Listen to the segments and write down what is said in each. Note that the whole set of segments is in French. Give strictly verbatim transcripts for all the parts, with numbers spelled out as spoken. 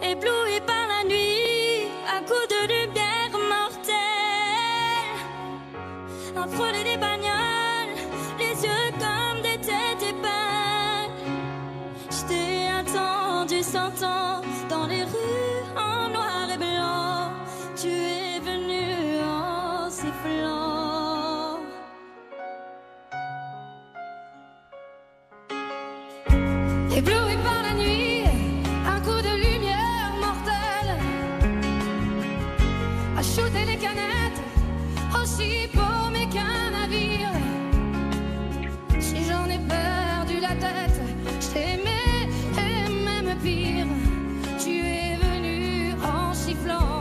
ébloui par la nuit, à coups de lumière mortelle. Un frôler des bagnoles, les yeux comme des têtes épinglées. Je t'ai attendu cent ans dans les rues en noir et blanc. Tu es venu en sifflant. Ébloui par la nuit, un coup de lumière mortelle a shooté les canettes, aussi paumé qu'un navire. Si j'en ai perdu la tête, je t'aimais et même pire. Tu es venu en sifflant.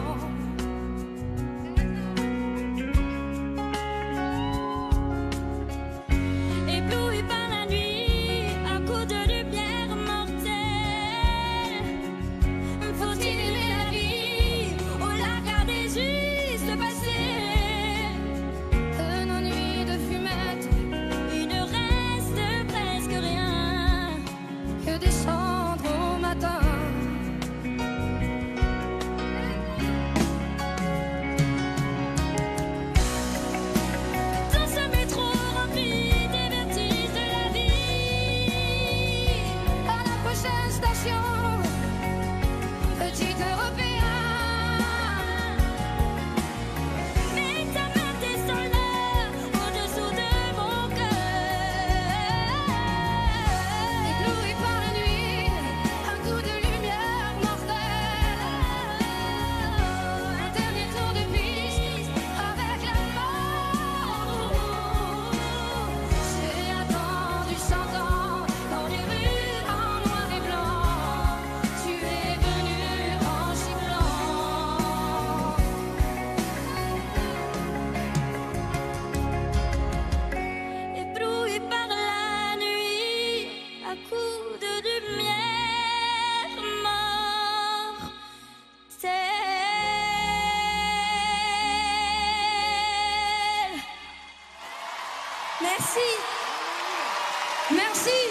Ébloui par la nuit, un coup de lumière mortelle. Faut-il aimer la vie ou la garder juste passée? Un ennui de fumette, il ne reste presque rien que descendre au matin. Dans ce métro rempli des vertiges de la vie, à la prochaine station, petit Européen. Mets ta main, descends-la au-dessous de mon cœur. Ébloui par la nuit, un coup de lumière mortelle. Un dernier tour de piste avec la mort. J'ai attendu cent ans dans les rues en noir et blanc. Tu es venu en sifflant. Ébloui par la nuit, à coups de lumière mortelle. Merci. Merci.